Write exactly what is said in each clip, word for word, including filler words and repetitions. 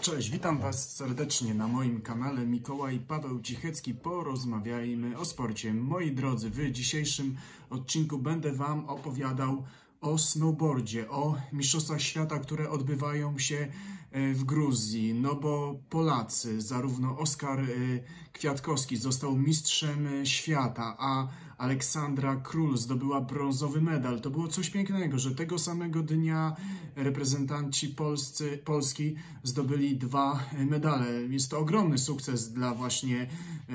Cześć, witam Was serdecznie na moim kanale Mikołaj Paweł Cichecki. Porozmawiajmy o sporcie. Moi drodzy, w dzisiejszym odcinku będę Wam opowiadał o snowboardzie, o mistrzostwach świata, które odbywają się w Gruzji. No bo Polacy, zarówno Oskar Kwiatkowski został mistrzem świata, a Aleksandra Król zdobyła brązowy medal. To było coś pięknego, że tego samego dnia reprezentanci polscy, Polski zdobyli dwa medale. Jest to ogromny sukces dla właśnie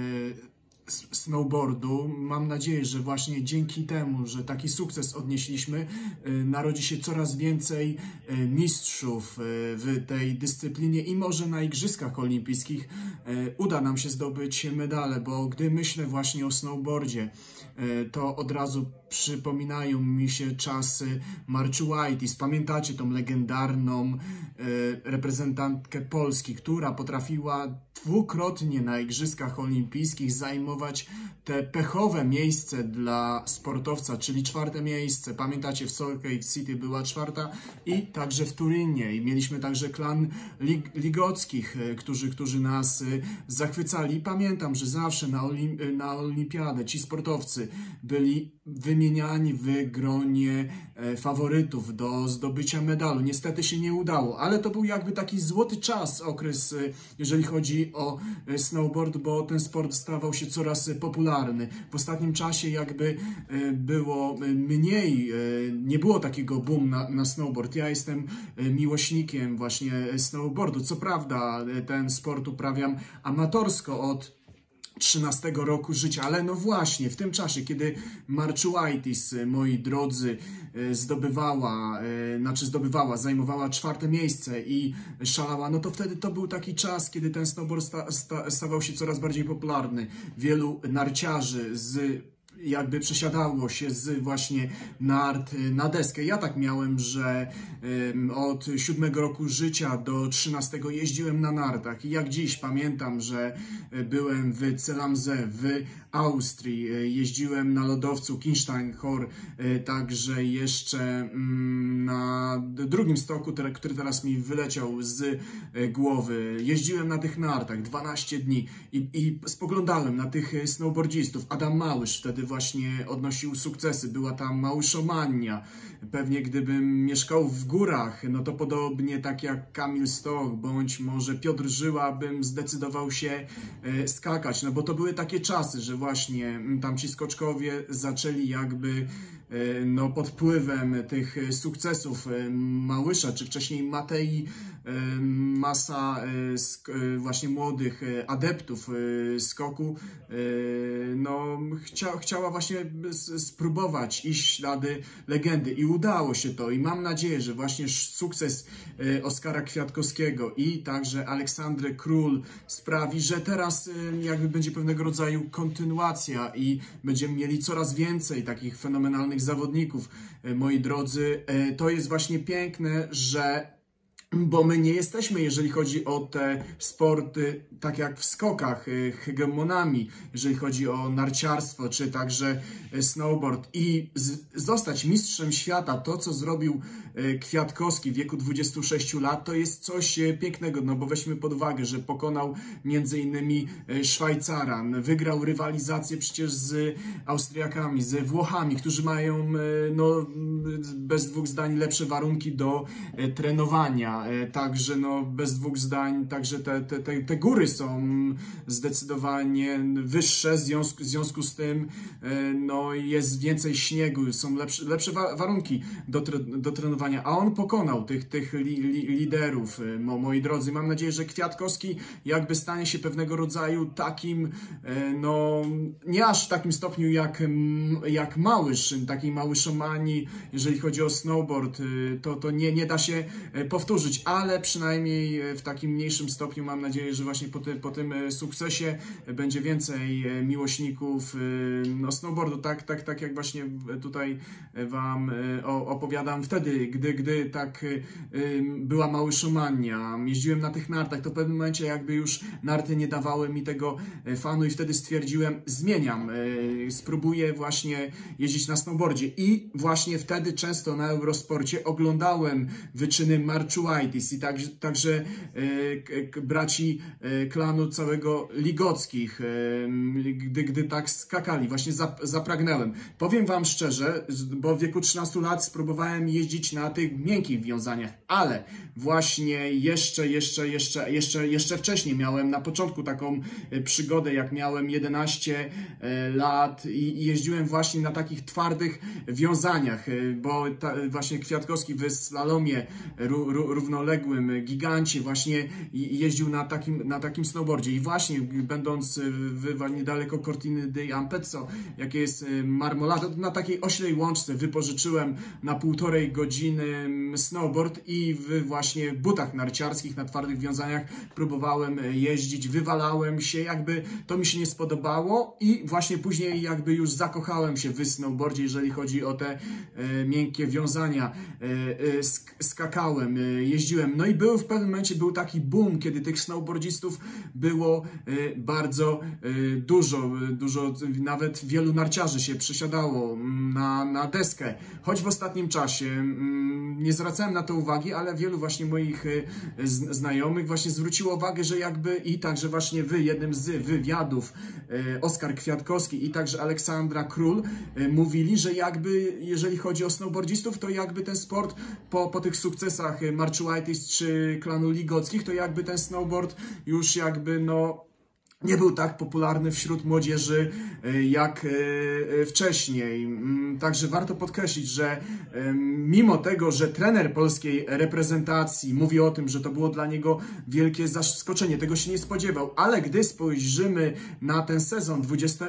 snowboardu. Mam nadzieję, że właśnie dzięki temu, że taki sukces odnieśliśmy, narodzi się coraz więcej mistrzów w tej dyscyplinie i może na Igrzyskach Olimpijskich uda nam się zdobyć medale, bo gdy myślę właśnie o snowboardzie, to od razu przypominają mi się czasy Marczułajtis. Pamiętacie tą legendarną reprezentantkę Polski, która potrafiła dwukrotnie na Igrzyskach Olimpijskich zajmować te pechowe miejsce dla sportowca, czyli czwarte miejsce. Pamiętacie, w Salt Lake City była czwarta i także w Turynie. I mieliśmy także klan lig ligockich, którzy, którzy nas zachwycali. Pamiętam, że zawsze na, olim na olimpiadę ci sportowcy byli wymieniani w gronie faworytów do zdobycia medalu. Niestety się nie udało, ale to był jakby taki złoty czas, okres, jeżeli chodzi o snowboard, bo ten sport stawał się coraz popularny. W ostatnim czasie jakby było mniej, nie było takiego boom na, na snowboard. Ja jestem miłośnikiem właśnie snowboardu. Co prawda ten sport uprawiam amatorsko od trzynastego roku życia, ale no właśnie w tym czasie, kiedy Marczułajtis, moi drodzy, zdobywała, znaczy zdobywała, zajmowała czwarte miejsce i szalała, no to wtedy to był taki czas, kiedy ten snowboard sta, sta, stawał się coraz bardziej popularny. Wielu narciarzy z jakby przesiadało się z właśnie nart na deskę. Ja tak miałem, że um, od siódmego roku życia do trzynastego jeździłem na nartach i jak dziś pamiętam, że byłem w Celamze w Austrii, jeździłem na lodowcu Kiensteinhor, także jeszcze um, na drugim stoku, który teraz mi wyleciał z głowy. Jeździłem na tych nartach dwanaście dni i, i spoglądałem na tych snowboardzistów. Adam Małysz wtedy właśnie odnosił sukcesy, była tam Małyszomania. Pewnie gdybym mieszkał w górach, no to podobnie tak jak Kamil Stoch, bądź może Piotr Żyła, bym zdecydował się skakać, no bo to były takie czasy, że właśnie tam ci skoczkowie zaczęli jakby no pod wpływem tych sukcesów Małysza, czy wcześniej Matei, masa właśnie młodych adeptów skoku, no chcia, chciała właśnie spróbować iść w ślady legendy i udało się to i mam nadzieję, że właśnie sukces Oskara Kwiatkowskiego i także Aleksandry Król sprawi, że teraz jakby będzie pewnego rodzaju kontynuacja i będziemy mieli coraz więcej takich fenomenalnych zawodników. Moi drodzy, to jest właśnie piękne, że bo my nie jesteśmy, jeżeli chodzi o te sporty, tak jak w skokach, hegemonami, jeżeli chodzi o narciarstwo, czy także snowboard i zostać mistrzem świata, to co zrobił Kwiatkowski w wieku dwudziestu sześciu lat, to jest coś pięknego, no bo weźmy pod uwagę, że pokonał między innymi Szwajcara, wygrał rywalizację przecież z Austriakami, z Włochami, którzy mają no, bez dwóch zdań lepsze warunki do trenowania. Także no bez dwóch zdań, także te, te, te, te góry są zdecydowanie wyższe, w związku, w związku z tym no jest więcej śniegu, są lepsze, lepsze warunki do, do trenowania, a on pokonał tych, tych li, li, liderów, mo, moi drodzy. Mam nadzieję, że Kwiatkowski jakby stanie się pewnego rodzaju takim, no nie aż w takim stopniu jak, jak Małysz, takiej Małyszomanii, jeżeli chodzi o snowboard, to, to nie, nie da się powtórzyć, ale przynajmniej w takim mniejszym stopniu mam nadzieję, że właśnie po, ty, po tym sukcesie będzie więcej miłośników no, snowboardu, tak, tak, tak jak właśnie tutaj Wam opowiadam wtedy, gdy, gdy tak y, y, była Małyszomania, jeździłem na tych nartach, to w pewnym momencie jakby już narty nie dawały mi tego fanu i wtedy stwierdziłem, zmieniam, y, spróbuję właśnie jeździć na snowboardzie i właśnie wtedy często na Eurosporcie oglądałem wyczyny Marczułajtis i tak, także y, braci y, klanu całego Ligockich, y, gdy, gdy tak skakali, właśnie zap, zapragnęłem. Powiem wam szczerze, bo w wieku trzynastu lat spróbowałem jeździć na tych miękkich wiązaniach, ale właśnie jeszcze, jeszcze, jeszcze, jeszcze, jeszcze wcześniej miałem na początku taką przygodę, jak miałem jedenaście lat i jeździłem właśnie na takich twardych wiązaniach, bo ta, właśnie Kwiatkowski w slalomie równoległym, gigancie właśnie jeździł na takim, na takim snowboardzie i właśnie będąc w, niedaleko Cortiny d'Ampezzo, jakie jest Marmolada, na takiej oślej łączce wypożyczyłem na półtorej godziny snowboard i w właśnie butach narciarskich na twardych wiązaniach próbowałem jeździć, wywalałem się, jakby to mi się nie spodobało i właśnie później jakby już zakochałem się w snowboardzie, jeżeli chodzi o te e, miękkie wiązania. E, sk skakałem, e, jeździłem, no i był w pewnym momencie był taki boom, kiedy tych snowboardzistów było e, bardzo e, dużo, dużo, nawet wielu narciarzy się przesiadało na, na deskę, choć w ostatnim czasie mm, nie zwracałem na to uwagi, ale wielu właśnie moich e, z, znajomych właśnie zwróciło uwagę, że jakby i także właśnie wy, jednym z wywiadów e, Oskar Kwiatkowski i także Aleksandra Król e, mówili, że jakby jeżeli chodzi o snowboardzistów, to jakby ten sport po, po tych sukcesach Marczułajtis czy klanu Ligockich, to jakby ten snowboard już jakby no nie był tak popularny wśród młodzieży jak wcześniej. Także warto podkreślić, że mimo tego, że trener polskiej reprezentacji mówi o tym, że to było dla niego wielkie zaskoczenie, tego się nie spodziewał, ale gdy spojrzymy na ten sezon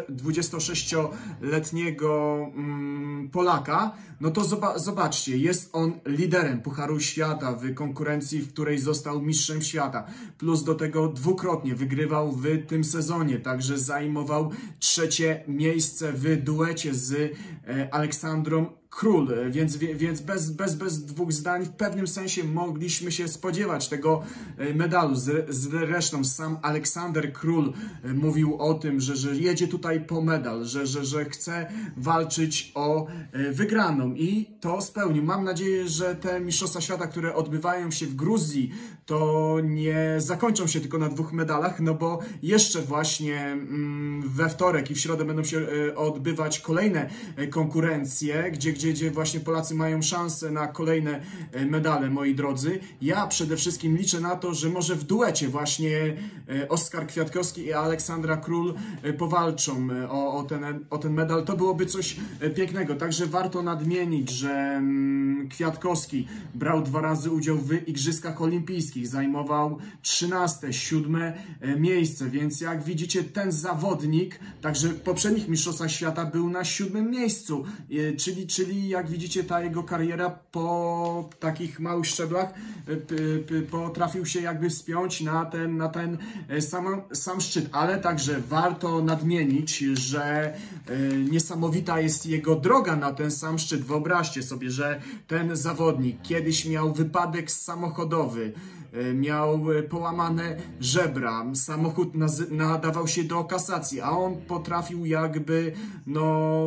dwudziestosześcioletniego Polaka, no to zobaczcie, jest on liderem Pucharu Świata w konkurencji, w której został mistrzem świata, plus do tego dwukrotnie wygrywał w tym sezonie, także zajmował trzecie miejsce w duecie z Aleksandrą Król, więc, więc bez, bez, bez dwóch zdań w pewnym sensie mogliśmy się spodziewać tego medalu. Zresztą sam Aleksander Król mówił o tym, że, że jedzie tutaj po medal, że, że, że chce walczyć o wygraną i to spełnił. Mam nadzieję, że te Mistrzostwa Świata, które odbywają się w Gruzji, to nie zakończą się tylko na dwóch medalach, no bo jeszcze właśnie we wtorek i w środę będą się odbywać kolejne konkurencje, gdzie Gdzie, gdzie właśnie Polacy mają szansę na kolejne medale, moi drodzy. Ja przede wszystkim liczę na to, że może w duecie właśnie Oskar Kwiatkowski i Aleksandra Król powalczą o, o, ten, o ten medal. To byłoby coś pięknego. Także warto nadmienić, że Kwiatkowski brał dwa razy udział w Igrzyskach Olimpijskich. Zajmował trzynaste, siódme miejsce, więc jak widzicie, ten zawodnik, także w poprzednich Mistrzostwach Świata był na siódmym miejscu, czyli, czyli Czyli jak widzicie, ta jego kariera po takich małych szczeblach potrafił się jakby wspiąć na ten, na ten sam, sam szczyt. Ale także warto nadmienić, że niesamowita jest jego droga na ten sam szczyt. Wyobraźcie sobie, że ten zawodnik kiedyś miał wypadek samochodowy, miał połamane żebra, samochód nadawał się do kasacji, a on potrafił jakby no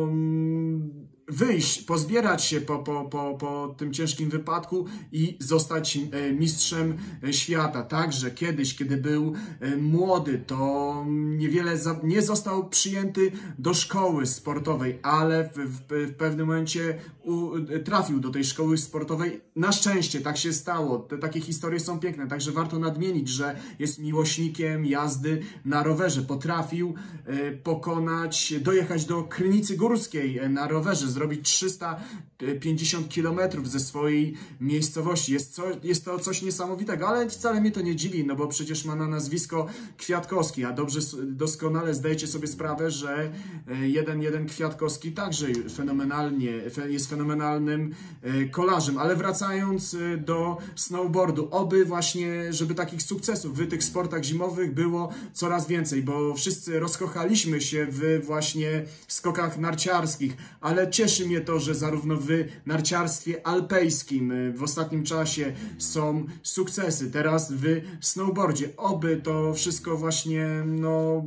wyjść, pozbierać się po, po, po, po tym ciężkim wypadku i zostać mistrzem świata. Także kiedyś, kiedy był młody, to niewiele za, nie został przyjęty do szkoły sportowej, ale w, w, w pewnym momencie u, trafił do tej szkoły sportowej. Na szczęście tak się stało. Te takie historie są piękne, także warto nadmienić, że jest miłośnikiem jazdy na rowerze. Potrafił pokonać, dojechać do Krynicy Górskiej na rowerze, zrobić trzysta pięćdziesiąt kilometrów ze swojej miejscowości. Jest, co, jest to coś niesamowitego, ale wcale mnie to nie dziwi, no bo przecież ma na nazwisko Kwiatkowski, a dobrze, doskonale zdajecie sobie sprawę, że jeden jeden Kwiatkowski także fenomenalnie, jest fenomenalnym kolarzem. Ale wracając do snowboardu, oby właśnie, żeby takich sukcesów w tych sportach zimowych było coraz więcej, bo wszyscy rozkochaliśmy się w właśnie skokach narciarskich, ale cieszy mnie to, że zarówno w narciarstwie alpejskim w ostatnim czasie są sukcesy, teraz w snowboardzie. Oby to wszystko właśnie, no,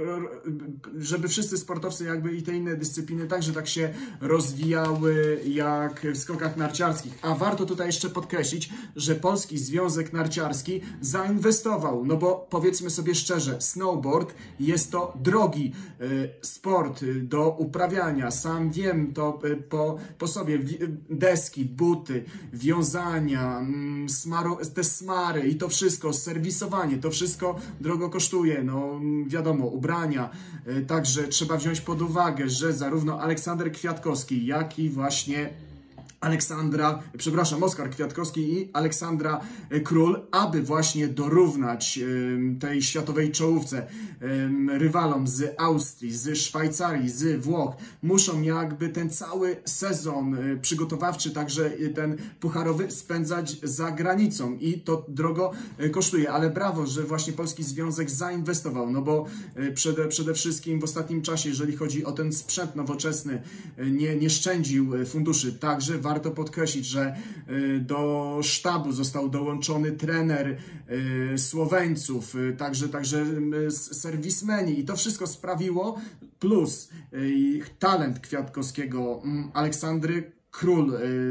żeby wszyscy sportowcy jakby i te inne dyscypliny także tak się rozwijały jak w skokach narciarskich. A warto tutaj jeszcze podkreślić, że Polski Związek Narciarski zainwestował, no bo powiedzmy sobie szczerze, snowboard jest to drogi sport do uprawiania. Sam wiem to po, po sobie. Deski, buty, wiązania, smaro, te smary i to wszystko, serwisowanie, to wszystko drogo kosztuje. No wiadomo, ubrania. Także trzeba wziąć pod uwagę, że zarówno Aleksander Kwiatkowski, jak i właśnie Aleksandra, przepraszam, Oskar Kwiatkowski i Aleksandra Król, aby właśnie dorównać tej światowej czołówce rywalom z Austrii, z Szwajcarii, z Włoch, muszą jakby ten cały sezon przygotowawczy, także ten pucharowy, spędzać za granicą i to drogo kosztuje, ale brawo, że właśnie Polski Związek zainwestował, no bo przede, przede wszystkim w ostatnim czasie, jeżeli chodzi o ten sprzęt nowoczesny, nie, nie szczędził funduszy, także warto podkreślić, że do sztabu został dołączony trener Słoweńców, także, także serwismeni i to wszystko sprawiło, plus talent Kwiatkowskiego, Aleksandry Król,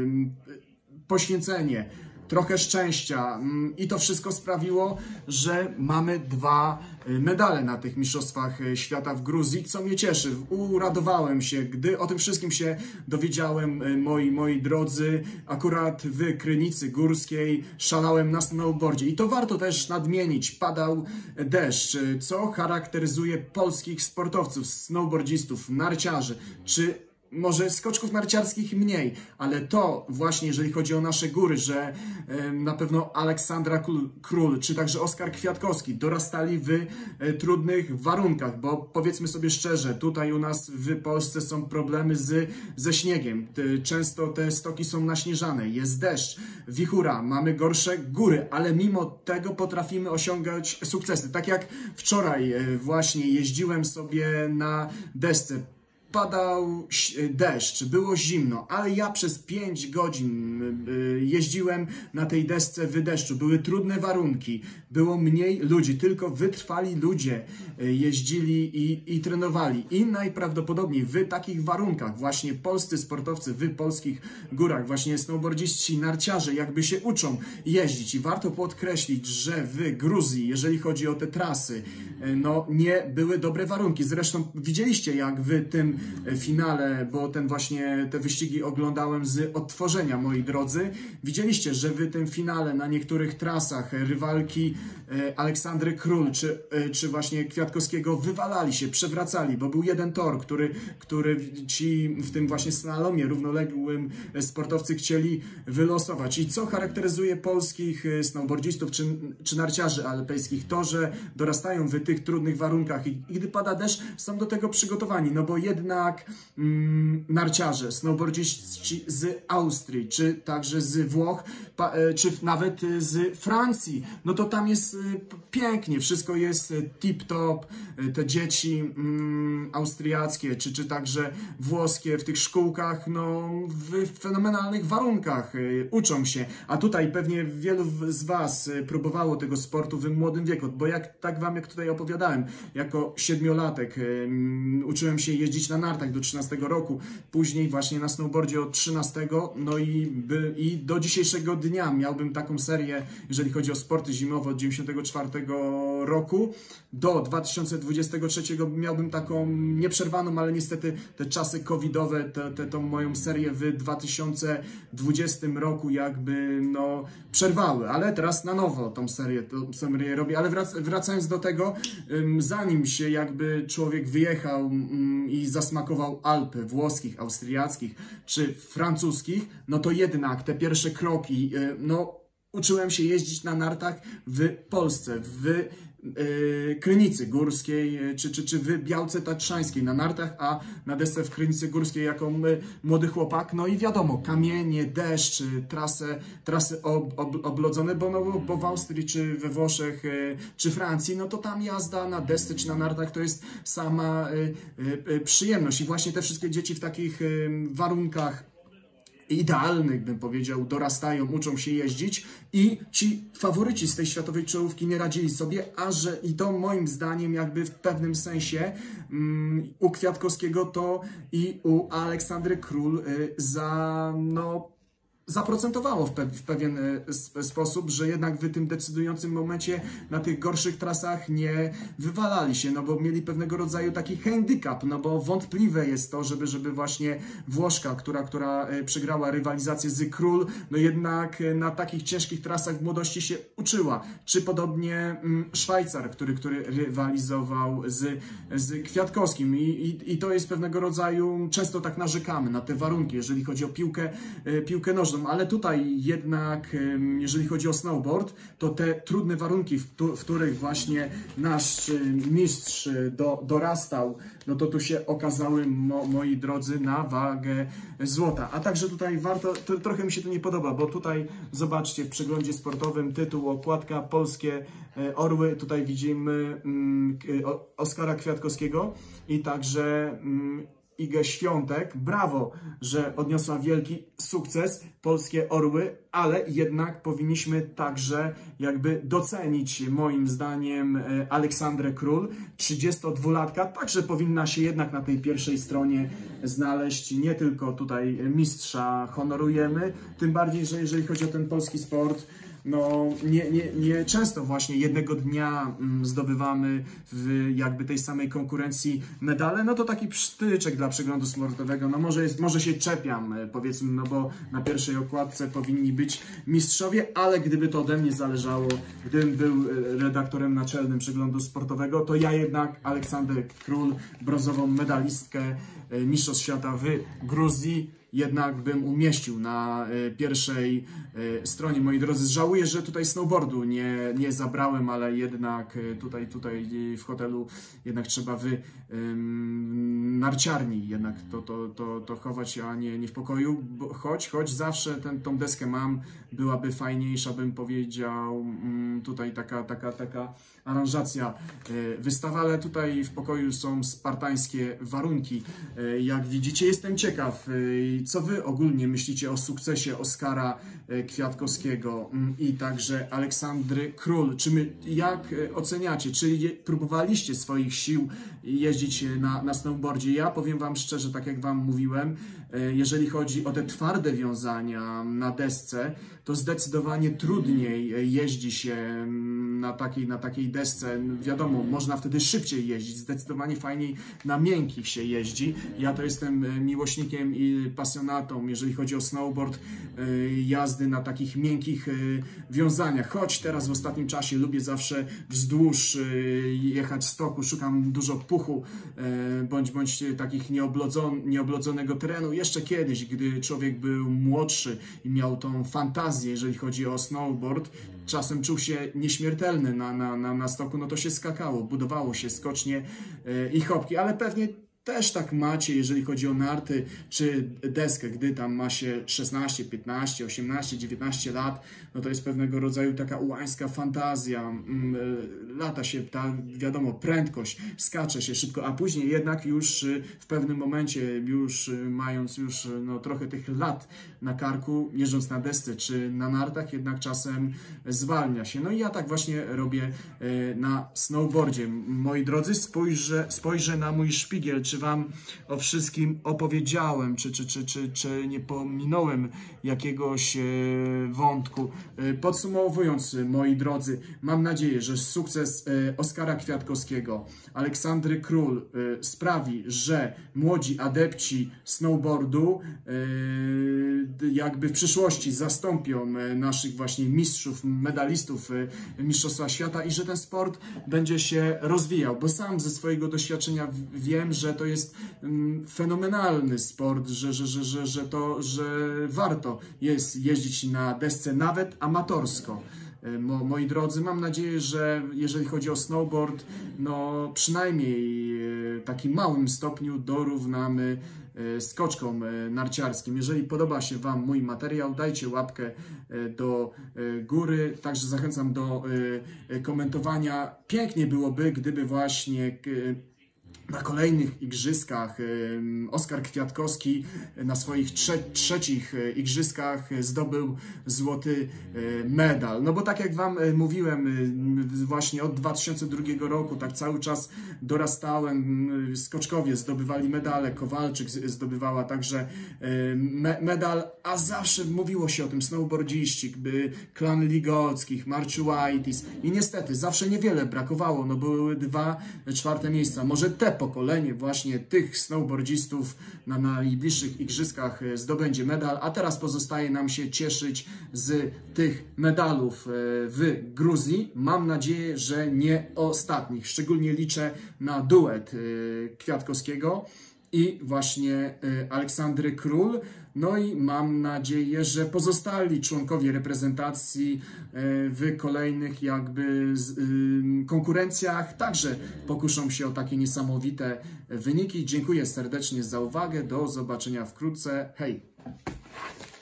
poświęcenie, trochę szczęścia i to wszystko sprawiło, że mamy dwa medale na tych Mistrzostwach Świata w Gruzji, co mnie cieszy. Uradowałem się, gdy o tym wszystkim się dowiedziałem, moi, moi drodzy, akurat w Krynicy Górskiej szalałem na snowboardzie i to warto też nadmienić, padał deszcz, co charakteryzuje polskich sportowców, snowboardzistów, narciarzy, czy może skoczków narciarskich mniej, ale to właśnie, jeżeli chodzi o nasze góry, że e, na pewno Aleksandra Król, czy także Oskar Kwiatkowski dorastali w e, trudnych warunkach, bo powiedzmy sobie szczerze, tutaj u nas w Polsce są problemy z, ze śniegiem. Te, często te stoki są naśnieżane, jest deszcz, wichura, mamy gorsze góry, ale mimo tego potrafimy osiągać sukcesy. Tak jak wczoraj e, właśnie jeździłem sobie na desce, padał deszcz, było zimno, ale ja przez pięć godzin jeździłem na tej desce w deszczu. Były trudne warunki, było mniej ludzi, tylko wytrwali ludzie jeździli i, i trenowali. I najprawdopodobniej w takich warunkach właśnie polscy sportowcy w polskich górach, właśnie snowboardziści, narciarze jakby się uczą jeździć. I warto podkreślić, że w Gruzji, jeżeli chodzi o te trasy, no nie były dobre warunki. Zresztą widzieliście, jak w tym finale, bo ten właśnie te wyścigi oglądałem z odtworzenia, moi drodzy. Widzieliście, że w tym finale na niektórych trasach rywalki Aleksandry Król czy, czy właśnie Kwiatkowskiego wywalali się, przewracali, bo był jeden tor, który, który ci w tym właśnie slalomie równoległym sportowcy chcieli wylosować. I co charakteryzuje polskich snowboardzistów czy, czy narciarzy alpejskich? To, że dorastają w tych trudnych warunkach i, i gdy pada deszcz, są do tego przygotowani, no bo jednak mm, narciarze, snowboardziści z Austrii, czy także z Włoch, pa, czy nawet z Francji, no to tam jest pięknie, wszystko jest tip-top, te dzieci mm, austriackie, czy, czy także włoskie w tych szkółkach, no w fenomenalnych warunkach uczą się, a tutaj pewnie wielu z Was próbowało tego sportu w młodym wieku, bo jak tak Wam, jak tutaj opowiadałem, jako siedmiolatek um, uczyłem się jeździć na nartach do trzynastego roku, później właśnie na snowboardzie od trzynastego, no i, by, i do dzisiejszego dnia miałbym taką serię, jeżeli chodzi o sporty zimowe od dziewięćdziesiątego czwartego roku do dwa tysiące dwudziestego trzeciego miałbym taką nieprzerwaną, ale niestety te czasy covidowe, te, te, tą moją serię w dwa tysiące dwudziestym roku jakby no przerwały, ale teraz na nowo tą serię, tą serię robię, ale wrac, wracając do tego, zanim się jakby człowiek wyjechał i zasmakował Alp włoskich, austriackich czy francuskich, no to jednak te pierwsze kroki, no uczyłem się jeździć na nartach w Polsce, w Krynicy Górskiej, czy, czy, czy w Białce Tatrzańskiej na nartach, a na desce w Krynicy Górskiej jako młody chłopak. No i wiadomo, kamienie, deszcz, trasy, trasy ob, ob, oblodzone, bo, no, bo w Austrii, czy we Włoszech, czy Francji, no to tam jazda na desce, czy na nartach to jest sama przyjemność. I właśnie te wszystkie dzieci w takich warunkach idealnych, bym powiedział, dorastają, uczą się jeździć i ci faworyci z tej światowej czołówki nie radzili sobie, a że i to moim zdaniem jakby w pewnym sensie um, u Kwiatkowskiego to i u Aleksandry Król y, za no zaprocentowało w, pe w pewien sposób, że jednak w tym decydującym momencie na tych gorszych trasach nie wywalali się, no bo mieli pewnego rodzaju taki handicap, no bo wątpliwe jest to, żeby, żeby właśnie Włoszka, która, która przegrała rywalizację z Król, no jednak na takich ciężkich trasach w młodości się uczyła. Czy podobnie Szwajcar, który, który rywalizował z, z Kwiatkowskim I, i, i to jest pewnego rodzaju, często tak narzekamy na te warunki, jeżeli chodzi o piłkę, piłkę nożną, ale tutaj jednak, jeżeli chodzi o snowboard, to te trudne warunki, w których właśnie nasz mistrz do, dorastał, no to tu się okazały, mo, moi drodzy, na wagę złota. A także tutaj warto, to, trochę mi się to nie podoba, bo tutaj zobaczcie w przeglądzie sportowym tytuł, okładka, polskie orły, tutaj widzimy um, Oskara Kwiatkowskiego i także um, Igę Świątek. Brawo, że odniosła wielki sukces, polskie orły, ale jednak powinniśmy także jakby docenić moim zdaniem Aleksandrę Król, trzydziestodwulatka, także powinna się jednak na tej pierwszej stronie znaleźć. Nie tylko tutaj mistrza honorujemy, tym bardziej, że jeżeli chodzi o ten polski sport, no nie, nie, nie często właśnie jednego dnia zdobywamy w jakby tej samej konkurencji medale, no to taki psztyczek dla przeglądu sportowego, no może, jest, może się czepiam, powiedzmy, no bo na pierwszej okładce powinni być mistrzowie, ale gdyby to ode mnie zależało, gdybym był redaktorem naczelnym przeglądu sportowego, to ja jednak Aleksandrę Król, brązową medalistkę Mistrzostw Świata w Gruzji, jednak bym umieścił na pierwszej stronie, moi drodzy. Żałuję, że tutaj snowboardu nie, nie zabrałem, ale jednak tutaj, tutaj w hotelu jednak trzeba w um, narciarni jednak to, to, to, to chować, a nie, nie w pokoju. Bo choć, choć zawsze ten, tą deskę mam, byłaby fajniejsza, bym powiedział, um, tutaj taka, taka, taka aranżacja wystawa, ale tutaj w pokoju są spartańskie warunki. Jak widzicie, jestem ciekaw, co wy ogólnie myślicie o sukcesie Oskara Kwiatkowskiego i także Aleksandry Król. Czy my, jak oceniacie, czy je, próbowaliście swoich sił jeździć na, na snowboardzie? Ja powiem wam szczerze, tak jak wam mówiłem, jeżeli chodzi o te twarde wiązania na desce, to zdecydowanie trudniej jeździ się na takiej, na takiej desce. Wiadomo, można wtedy szybciej jeździć, zdecydowanie fajniej na miękkich się jeździ. Ja to jestem miłośnikiem i pasjonatą, jeżeli chodzi o snowboard, jazdy na takich miękkich wiązaniach. Choć teraz w ostatnim czasie lubię zawsze wzdłuż jechać stoku, szukam dużo puchu, bądź, bądź takich nieoblodzon, nieoblodzonego terenu. Jeszcze kiedyś, gdy człowiek był młodszy i miał tą fantazję, jeżeli chodzi o snowboard, czasem czuł się nieśmiertelny na, na, na, na stoku, no to się skakało, budowało się skocznie i chopki, ale pewnie też tak macie, jeżeli chodzi o narty czy deskę, gdy tam ma się szesnaście, piętnaście, osiemnaście, dziewiętnaście lat, no to jest pewnego rodzaju taka ułańska fantazja, lata się ta, wiadomo, prędkość, skacze się szybko, a później jednak już w pewnym momencie, już mając już no, trochę tych lat na karku, jeżdżąc na desce czy na nartach, jednak czasem zwalnia się. No i ja tak właśnie robię na snowboardzie. Moi drodzy, spojrzę, spojrzę na mój szpigiel, czy wam o wszystkim opowiedziałem, czy, czy, czy, czy, czy nie pominąłem jakiegoś wątku. Podsumowując, moi drodzy, mam nadzieję, że sukces Oskara Kwiatkowskiego, Aleksandry Król sprawi, że młodzi adepci snowboardu jakby w przyszłości zastąpią naszych właśnie mistrzów, medalistów Mistrzostwa Świata i że ten sport będzie się rozwijał, bo sam ze swojego doświadczenia wiem, że to to jest fenomenalny sport, że, że, że, że, że, to, że warto jest jeździć na desce nawet amatorsko. Moi drodzy, mam nadzieję, że jeżeli chodzi o snowboard, no przynajmniej w takim małym stopniu dorównamy skoczkom narciarskim. Jeżeli podoba się Wam mój materiał, dajcie łapkę do góry, także zachęcam do komentowania. Pięknie byłoby, gdyby właśnie na kolejnych igrzyskach Oskar Kwiatkowski na swoich trze trzecich igrzyskach zdobył złoty medal. No bo tak jak Wam mówiłem, właśnie od dwa tysiące drugiego roku tak cały czas dorastałem, skoczkowie zdobywali medale, Kowalczyk zdobywała także me medal, a zawsze mówiło się o tym snowboardziści, by klan Ligockich, Marczułajtis i niestety zawsze niewiele brakowało, no były dwa czwarte miejsca, może te pokolenie właśnie tych snowboardzistów na najbliższych igrzyskach zdobędzie medal, a teraz pozostaje nam się cieszyć z tych medalów w Gruzji. Mam nadzieję, że nie ostatnich. Szczególnie liczę na duet Kwiatkowskiego i właśnie Aleksandry Król. No i mam nadzieję, że pozostali członkowie reprezentacji w kolejnych jakby konkurencjach także pokuszą się o takie niesamowite wyniki. Dziękuję serdecznie za uwagę. Do zobaczenia wkrótce. Hej!